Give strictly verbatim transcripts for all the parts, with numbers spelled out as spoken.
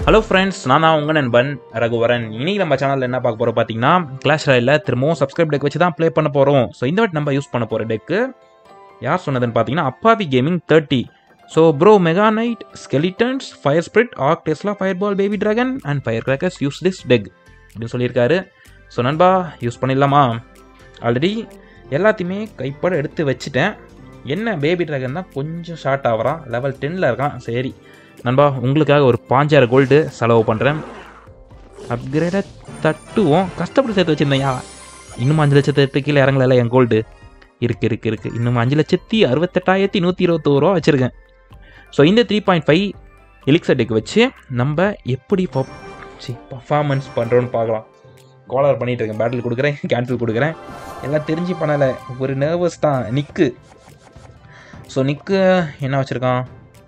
Hello friends, நான் தான் உங்க நண்பன் ரகுவரன். இன்னைக்கு நம்ம சேனல்ல என்ன பார்க்க போறோம் பாத்தீங்கன்னா கிளாஷ் ராயல்ல திரும்பவும் சப்ஸ்கிரைப் டெக் வச்சு தான் ப்ளே பண்ண போறோம். ஸோ இந்த வாட்டி நம்ம யூஸ் பண்ண போற டெக் யார் சொன்னதுன்னு பாத்தீங்கன்னா அப்பாவி gaming thirty. So bro mega knight skeletons fire spirit arc Tesla fireball baby dragon and firecrackers use this deck அப்படின்னு சொல்லியிருக்காரு. ஸோ நண்பா யூஸ் பண்ணிடலாமா? ஆல்ரெடி எல்லாத்தையுமே கைப்பட எடுத்து வச்சுட்டேன். என்ன பேபி டிராகன் தான் கொஞ்சம் ஷார்ட் ஆகிறான், லெவல் டென்னில் இருக்கான். சரி நண்பா, உங்களுக்காக ஒரு பாஞ்சாயிரம் கோல்டு செலவு பண்ணுறேன். அப்கிரேடை தட்டுவோம். கஷ்டப்பட்டு சேர்த்து வச்சுருந்தேன். இன்னும் அஞ்சு லட்சத்து கீழே இறங்கல என் கோல்டு இருக்குது இருக்குது இருக்குது இன்னும் அஞ்சு லட்சத்தி அறுபத்தெட்டாயிரத்தி நூற்றி இருபத்தோரு ரூபா வச்சுருக்கேன். ஸோ இந்த three point five elixir deck வச்சு நம்ம எப்படி பர்ஃபார்மன்ஸ் பண்ணுறோன்னு பார்க்கலாம். காலர் பண்ணிகிட்டு இருக்கேன், பேட்டில் கொடுக்குறேன், கேன்சல் கொடுக்குறேன், எல்லாம் தெரிஞ்சு பண்ணலை. ஒரு நர்வஸ் தான். நிக்கு ஸோ நிக்கு என்ன வச்சுருக்கான்?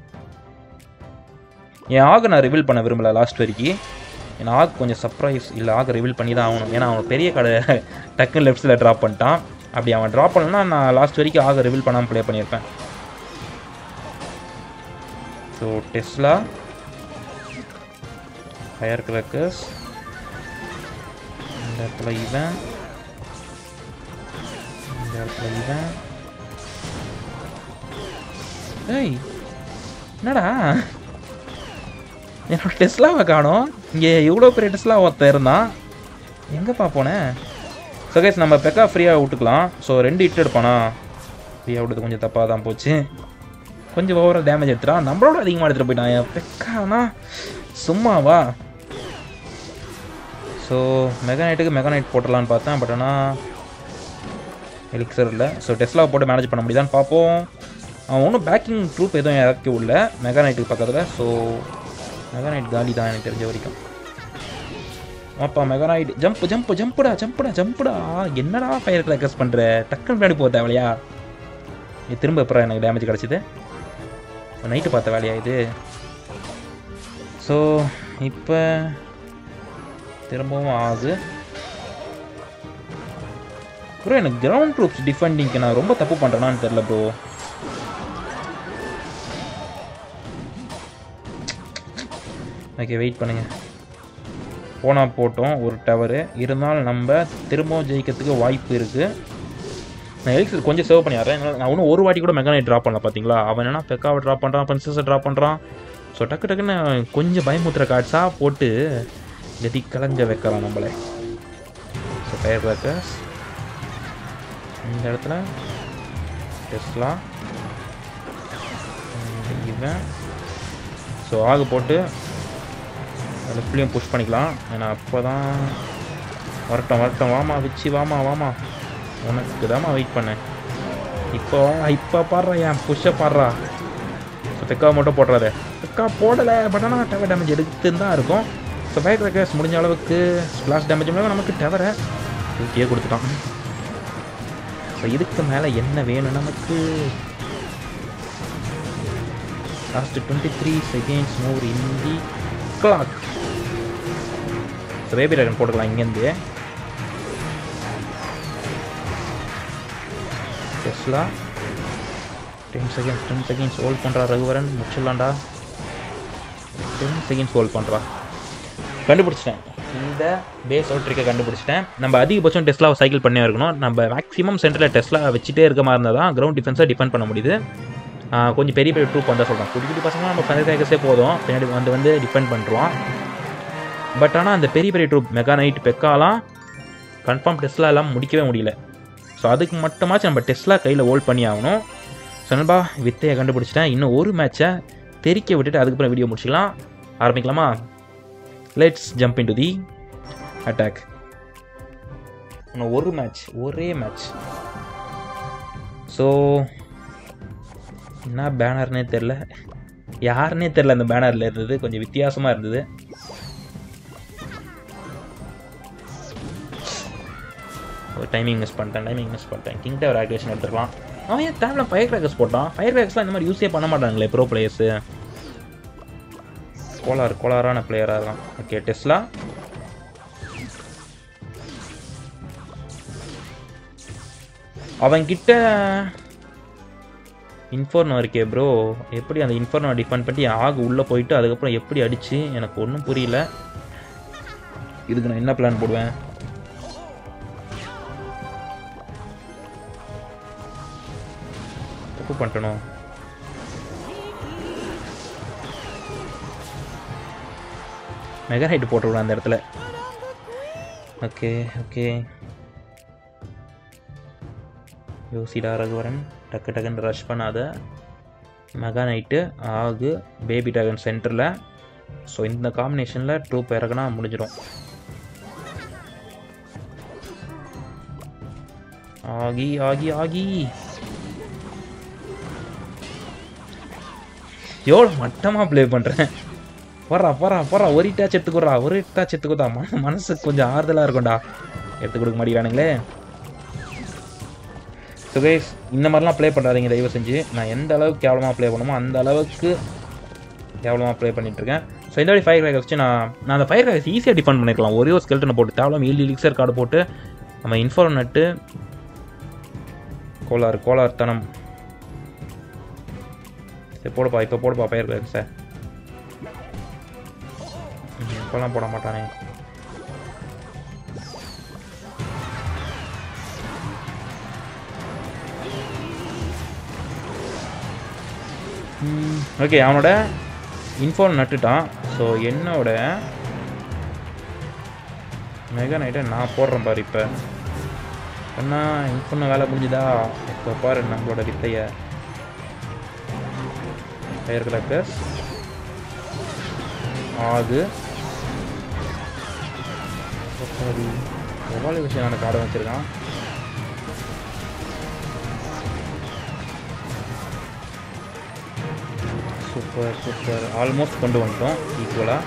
என் ஆக நான் ரிவீல் பண்ண விரும்பலை லாஸ்ட் வரைக்கும். என் ஆக கொஞ்சம் சர்ப்ரைஸ் இல்லை, ஆக ரிவீல் பண்ணி தான் ஆகணும். ஏன்னா அவன் பெரிய கடை டக்குன்னு லெஃப்ட்ஸில் ட்ராப் பண்ணிட்டான். அப்படி அவன் ட்ராப் பண்ணலன்னா நான் லாஸ்ட் வரைக்கும் ஆக ரிவீல் பண்ணாமல் ப்ளே பண்ணியிருப்பேன். ஸோ டெஸ்லா ஃபயர் கிராக்கர்ஸ் இந்த இடத்துல இவன், இந்த இடத்துல இவன். ஏய் என்னடா என்னோட டெஸ்லாவை காணோம். இங்கே எவ்வளோ பெரிய டெஸ்லா ஒருத்தன் இருந்தான், எங்கேப்பா போனேன்? ஸோ கைஸ் நம்ம பெக்கா ஃப்ரீயாக விட்டுக்கலாம். ஸோ ரெண்டு ஹிட் எடுப்பானா? ஃப்ரீயாக விட்டது கொஞ்சம் தப்பாக தான் போச்சு. கொஞ்சம் ஓவராக டேமேஜ் எடுத்துட்டான், நம்மளோட அதிகமாக எடுத்துகிட்டு போயிட்டான். பெக்கானா சும்மாவா? ஸோ மெகானைட்டுக்கு மெகானைட் போட்டுடலான்னு பார்த்தேன். பட் ஆனால் எலிக்சர் இல்லை. ஸோ டெஸ்லாவை போட்டு மேனேஜ் பண்ண முடியுதான்னு பார்ப்போம். அவன் ஒன்றும் பேக்கிங் ட்ரூப் எதுவும் இறக்கி உள்ள மெகானைட்டுக்கு பக்கத்தில். ஸோ மெகானைட் காலி தான் எனக்கு தெரிஞ்ச வரைக்கும். அப்பா மெகானைட் ஜம்ப் ஜம்ப் ஜம்ப்புடா ஜம்ப்புடா ஜம்ப்புடா. என்னடா ஃபயர் கிராக்கர்ஸ் பண்ணுற? டக்குன்னு பின்னாடி போக தேவையா? இது திரும்ப எப்போ எனக்கு டேமேஜ் கிடச்சிது? நைட்டு பார்த்த வேலையா இது? ஸோ இப்போ திரும்பவும் ஆகுது. ப்ரோ எனக்கு கிரவுண்ட் ட்ரூப்ஸ் டிஃபெண்டிங்க்கு நான் ரொம்ப தப்பு பண்ணுறேனான்னு தெரில ப்ரோ. ஓகே வெயிட் பண்ணுங்கள். போனால் போட்டோம் ஒரு டவரு இருந்தாலும் நம்ம திரும்பவும் ஜெயிக்கிறதுக்கு வாய்ப்பு இருக்குது. நான் எலிக்ஸர் கொஞ்சம் சேவ் பண்ணிடுறேன். நான் ஒன்றும் ஒரு வாட்டி கூட மெகானைட் ட்ராப் பண்ணல பார்த்தீங்களா? அவன் என்ன பெக்காவை ட்ராப் பண்ணுறான், பிரின்சஸை ட்ராப் பண்ணுறான். ஸோ டக்கு டக்குன்னு கொஞ்சம் பயமுத்துற கார்ட்ஸாக போட்டு கதி கலஞ்ச வைக்கலாம் நம்மளே. ஸோ ஃபயர் கிராக்கர்ஸ் இந்த இடத்துல டெஸ்லா இவன். ஸோ ஆக போட்டு லெஃப்ட்லேயும் புஷ் பண்ணிக்கலாம். ஏன்னா அப்போ தான் வரட்டும் வரட்டும். வாமா வச்சு வாமா வாமா, உனக்கு தாம்மா வெயிட் பண்ணேன். இப்போ இப்போ பாடுறா, என் புஷ்ஷை பாடுறா. ஸோ பெக்காவை மட்டும் போடுறாத. பெக்கா போடலை, பட் ஆனால் டவர் டேமேஜ் எடுத்துன்னு தான் இருக்கும். ஸோ ஃபயர் கிராக்கர்ஸ் முடிஞ்ச அளவுக்கு ஸ்பிளாஷ் டேமேஜ் மூலம் நமக்கு டவரை தூக்கியே கொடுத்துட்டான். ஸோ இதுக்கு மேலே என்ன வேணும் நமக்கு? Last twenty three seconds move in the clock. So baby dragon போட்டுக்கலாம் இங்கேருந்து. Tesla ten seconds ten seconds hold பண்ணுறா ரகுவரன். முடிச்சிடலாண்டா. டென் செகண்ட்ஸ் ஹோல்ட் பண்ணுறா. கண்டுபிடிச்சிட்டேன், இந்த பேஸ் அவுட் ட்ரிக்கை கண்டுபிடிச்சிட்டேன். நம்ம அதிகபட்சம் டெஸ்லாவை சைக்கிள் பண்ணே இருக்கணும். நம்ம மேக்ஸிமம் சென்டரில் டெஸ்லா வச்சுட்டே இருக்க மாதிரி இருந்தால் தான் கிரவுண்ட் டிஃபென்ஸை டிஃபெண்ட் பண்ண முடியுது. கொஞ்சம் பெரிய பெரிய ட்ரூப் வந்தால் சொல்கிறோம். குட்டி குட்டி பசங்க நம்ம ஃபயர் கிராக்கர்ஸே போதும், பின்னாடி வந்து வந்து டிஃபெண்ட் பண்ணுறோம். பட் ஆனால் அந்த பெரிய பெரிய ட்ரூப் மெகானைட் பெக்காலாம் கன்ஃபார்ம் டெஸ்லா எல்லாம் முடிக்கவே முடியல. ஸோ அதுக்கு மட்டுமாச்சும் நம்ம டெஸ்லா கையில் ஹோல்ட் பண்ணி ஆகணும். ஸோ நண்பா வித்தையை கண்டுபிடிச்சிட்டேன். இன்னும் ஒரு மேட்சை தெரிக்க விட்டுட்டு அதுக்கப்புறம் வீடியோ முடிச்சிக்கலாம். ஆரம்பிக்கலாமா? Let's jump into the attack. இன்னும் ஒரு மேட்ச், ஒரே மேட்ச். ஸோ என்ன பேனர்னே தெரில, யாருன்னே தெரில. அந்த பேனரில் இருந்தது கொஞ்சம் வித்தியாசமாக இருந்தது. ஒரு டைமிங் மிஸ் பண்ணிட்டேன் டைமிங் மிஸ் பண்ணிட்டேன் கிங் டவர் ஆக்டிவேஷன் எடுத்துக்கலாம். அவன் ஏன் தேவையில்ல ஃபயர் கிராக்கர்ஸ் போட்டான்? ஃபயர் கிராக்கர்ஸ்லாம் இந்த மாதிரி யூஸே பண்ண மாட்டாங்களே ப்ரோ பிளேயர்ஸு. கோளாறு கோளாறான பிளேயராக இருக்கான். ஓகே டெஸ்லா அவன்கிட்ட இன்ஃபர்னோ இருக்கே ப்ரோ, எப்படி அந்த இன்ஃபர்னோ டிஃபெண்ட் பண்ணி ஆகு உள்ளே போயிட்டு அதுக்கப்புறம் எப்படி அடிச்சு எனக்கு ஒன்றும் புரியல. இதுக்கு நான் என்ன பிளான் போடுவேன்? தப்பு பண்ணிட்டணும். மெகா நைட் போட்டுவிடுவேன் அந்த இடத்துல. ஓகே ஓகே யோசிடா ரகுவரன், டக்கு டக்குன்னு ரஷ் பண்ணாத. மெகா நைட்டு ஆகு பேபி ட்ராகன் சென்டரில். ஸோ இந்த காம்பினேஷனில் ட்ரூப் இறக்குனா முடிஞ்சிடும். ஆகி ஆகி ஆகி எவ்வளோ மட்டமாக ப்ளே பண்ணுறேன். போறா போறா போறா ஒரு இட்டாச்சு எடுத்துக்கிறா, ஒரு இட்டாச்சு எடுத்துக்கோதா. மன மனசுக்கு கொஞ்சம் ஆறுதலாக இருக்கும்டா. எடுத்து கொடுக்க மாட்டேங்கிறானுங்களே. ஸோ கைஸ், இந்த மாதிரிலாம் ப்ளே பண்ணுறாதீங்க தயவு செஞ்சு. நான் எந்த அளவுக்கு கேவலமாக ப்ளே பண்ணுமோ அந்த அளவுக்கு கேவலமாக ப்ளே பண்ணிட்டுருக்கேன். ஸோ இந்த மாதிரி ஃபயர் கிராக்கர்ஸ் வச்சு நான் நான் அந்த ஃபயர் கிராக்கர்ஸ் ஈஸியாக டிஃபெண்ட் பண்ணிருக்கலாம். ஒரே ஒரு ஸ்கெல்டனை போட்டு தேவலாம் ஏழு எலிக்சர் கார்டு போட்டு நம்ம இன்ஃபோர் நட்டு கோளாறு கோளாறு தனம். சரி போடுப்பா, இப்போ போடுப்பா ஃபயர் கிராக்கர்ஸை. இப்போலாம் போட மாட்டானே. ஓகே, அவனோட இன்ஃபோன் நட்டுட்டான். ஸோ என்னோட மெகா நைட்டை நான் போடுறேன் பாரு. இப்போ அண்ணா இன்ஃபோன் வேலை முடிஞ்சுதா? இப்போ பாரு நம்மளோட வித்தைய. ஃபயர் கிராக்கர்ஸ் ஆகு சாரி எவ்வளோ விஷயம் எனக்கு ஆட வச்சிருக்கான். சூப்பர் சூப்பர், ஆல்மோஸ்ட் கொண்டு வந்துட்டோம் ஈக்குவலாக.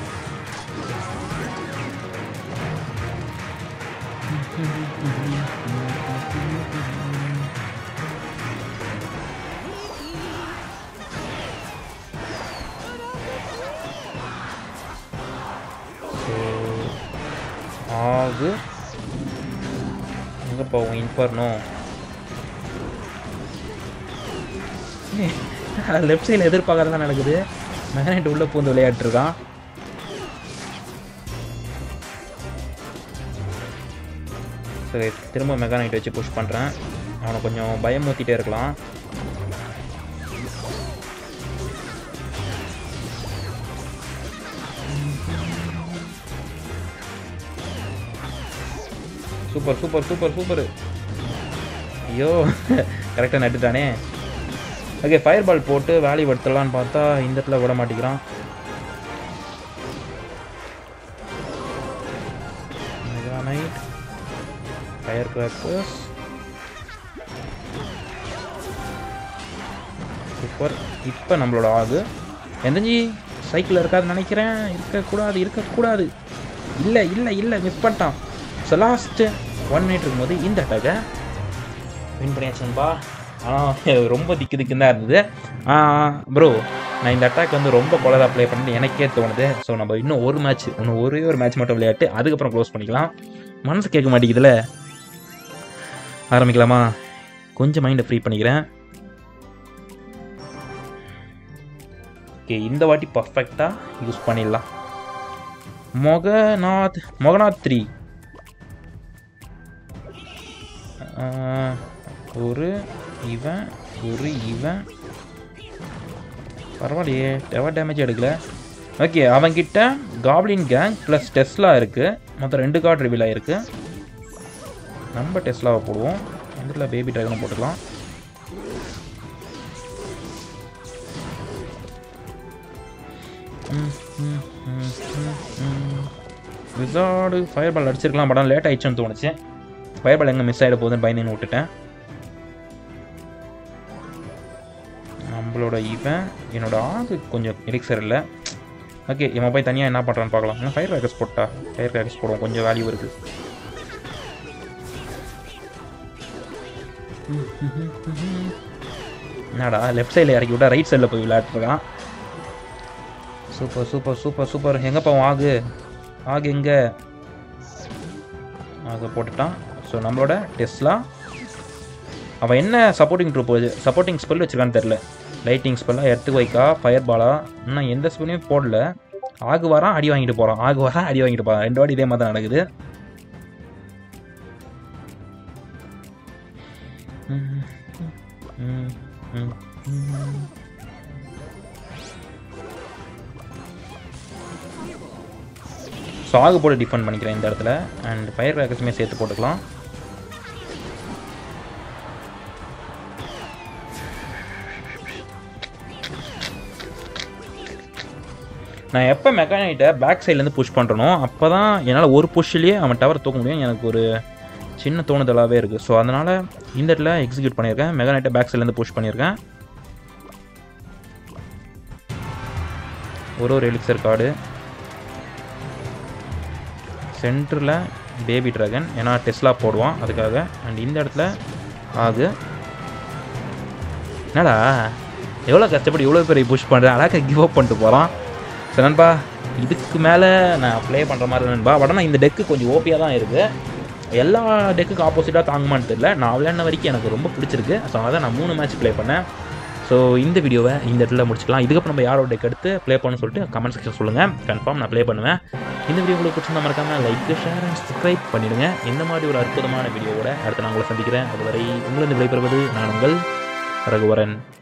ஆகு எங்கே போவோம்? இன்ஃபர்னோ லெஃப்ட் சைடில் எதிர்பார்க்கறதான் நடக்குது. மெகனைட் உள்ளே பூந்து விளையாட்டுருக்கான். சரி திரும்ப மெகனைட் வச்சு புஷ் பண்ணுறேன். அவனை கொஞ்சம் பயமூத்திட்டே இருக்கலாம். Super super super super. ஐயோ கரெக்டாக நட்டுட்டானே. ஓகே, ஃபயர் பால் போட்டு வேலி படுத்தலான்னு பார்த்தா இந்த இடத்துல விட மாட்டேங்கிறான். Mega knight firecrackers super. இப்போ நம்மளோட ஆகு எந்தஞ்சி சைக்கிள் இருக்காதுன்னு நினைக்கிறேன். இருக்கக்கூடாது இருக்கக்கூடாது. இல்லை இல்லை இல்லை மிஸ் பண்ணிட்டான். ஸோ லாஸ்ட்டு ஒன் மினிட் இருக்கும்போது இந்த அட்டாக்கை வின் பண்ணியாச்சுன்பா. ஆனால் ரொம்ப திக்கு திக்குன்னு தான் இருந்தது. ப்ரோ நான் இந்த அட்டாக் வந்து ரொம்ப கொலதாக ப்ளே பண்ணிட்டு எனக்கே தோணுது. ஸோ நம்ம இன்னும் ஒரு மேட்ச் இன்னும் ஒரே ஒரு மேட்ச் மட்டும் விளையாட்டு அதுக்கப்புறம் க்ளோஸ் பண்ணிக்கலாம். மனசு கேட்க மாட்டேங்குதுல. ஆரம்பிக்கலாமா? கொஞ்சம் மைண்டை ஃப்ரீ பண்ணிக்கிறேன். ஓகே, இந்த வாட்டி பர்ஃபெக்டாக யூஸ் பண்ணிடலாம். மொகநாத் மொகநாத் த்ரீ ஒரு இவன் ஒரு இவன் பரவாயில்லையே, எவ்வளோ டேமேஜ் எடுக்கல. ஓகே, அவன்கிட்ட காப்ளின் கேங் ப்ளஸ் டெஸ்லா இருக்குது. மொத்தம் ரெண்டு கார்டு ரிவீல் ஆகிருக்கு. நம்ம டெஸ்லாவை போடுவோம். இதில் பேபி ட்ராகனை போட்டுக்கலாம். விசார்டு ஃபயர் பால் அடிச்சிருக்கலாம். படம் லேட் ஆயிடுச்சுன்னு தோணுச்சு. ஃபயர் பால் எங்கே மிஸ் ஆகிட போகுதுன்னு பயந்துன்னு விட்டுட்டேன். நம்மளோட இவன் என்னோட ஆகு கொஞ்சம் எலிக்சர் இல்லை. ஓகே, இவன் போய் தனியாக என்ன பண்ணுறான்னு பார்க்கலாம். ஏன்னா ஃபயர் கிராக்கர்ஸ் போட்டா ஃபயர் கிராக்கர்ஸ் போடுவோம், கொஞ்சம் வேல்யூ இருக்குது. என்னடா லெஃப்ட் சைடில் இறக்கி விட்டா ரைட் சைடில் போய் விளையாட்டுருக்கான். Super super super super. எங்கே போவோம்? ஆகு ஆகு எங்கே? ஆகு போட்டுட்டான். ஸோ நம்மளோட டெஸ்லா அவன் என்ன சப்போர்ட்டிங் ட்ரூப் சப்போர்ட்டிங் ஸ்பெல் வச்சிருக்கான்னு தெரில. லைட்டிங் ஸ்பெல்லா, எர்த்து வைக்கா, ஃபயர் பாலா, இன்னும் எந்த ஸ்பெல்லையும் போடல. ஆகு வரான், அடி வாங்கிட்டு போகிறான். ஆகு வரான், அடி வாங்கிட்டு போகிறான். ரெண்டு வாட்டி இதே மாதிரி தான் நடக்குது. ஸோ ஆகு போட்டு டிஃபெண்ட் பண்ணிக்கிறேன் இந்த இடத்துல. அண்ட் ஃபயர் கிராக்கர்ஸுமே சேர்த்து போட்டுக்கலாம். நான் எப்போ மெக்கானைட்டை பேக் சைட்லேருந்து புஷ் பண்ணுறனோ அப்போ தான் என்னால் ஒரு புஷ்லேயே அவன் டவர் தூக்க முடியும். எனக்கு ஒரு சின்ன தோணுதலாகவே இருக்குது. ஸோ அதனால் இந்த இடத்துல எக்ஸிக்யூட் பண்ணியிருக்கேன். மெக்கானைட்டை பேக் சைட்லேருந்து புஷ் பண்ணியிருக்கேன். ஒரு ஒரு எலிக்சர் கார்டு சென்டரில் பேபி ட்ராகன், ஏன்னா டெஸ்லா போடுவான் அதுக்காக. அண்ட் இந்த இடத்துல ஆகு. என்னடா எவ்வளோ கஷ்டப்பட்டு இவ்வளோ பேர் புஷ் பண்ணுறேன், அழகாக கிவ் அப் பண்ணிட்டு போகிறான். சரி நண்பா, இதுக்கு மேலே நான் ப்ளே பண்ணுற மாதிரி நண்பா. பட் ஆனால் இந்த டெக்கு கொஞ்சம் ஓபியாக தான் இருக்குது. எல்லா டெக்குக்கு ஆப்போசிட்டாக தாங்குமான்னு தெரியல. நான் விளையாடின வரைக்கும் எனக்கு ரொம்ப பிடிச்சிருக்கு. ஸோ அதான் நான் மூணு மேட்ச் ப்ளே பண்ணேன். ஸோ இந்த வீடியோவை இந்த இடத்துல முடிச்சுக்கலாம். இதுக்கப்புறம் நம்ம யாரோட டெக் எடுத்து ப்ளே பண்ணணும்னு சொல்லிட்டு கமெண்ட் செக்ஷன் சொல்லுங்கள். கன்ஃபார்ம் நான் ப்ளே பண்ணுவேன். இந்த வீடியோ உங்களுக்கு பிடிச்சிருந்தா மறக்காமல் லைக், ஷேர் அண்ட் சப்ஸ்கிரைப் பண்ணிவிடுங்க. இந்த மாதிரி ஒரு அற்புதமான வீடியோவோட அடுத்து நான் உங்களை சந்திக்கிறேன். அதுவரை உங்களிருந்து விடைபெறுவது நான் உங்கள் ரகுவரன்.